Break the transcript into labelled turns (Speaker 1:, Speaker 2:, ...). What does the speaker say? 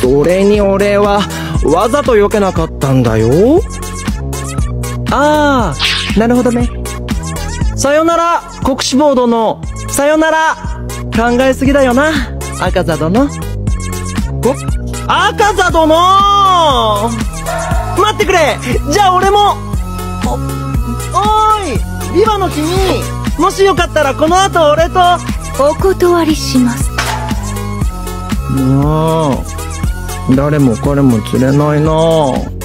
Speaker 1: それに俺はわざと避けなかったんだよ。ああ、なるほどね。さよなら、国志望殿。さよなら。考えすぎだよな、赤座殿。赤座殿、待ってくれ。じゃあ俺も。おーい、ビバの君、もしよかったらこの後俺と。
Speaker 2: お断りします。
Speaker 1: 誰も彼も釣れないな。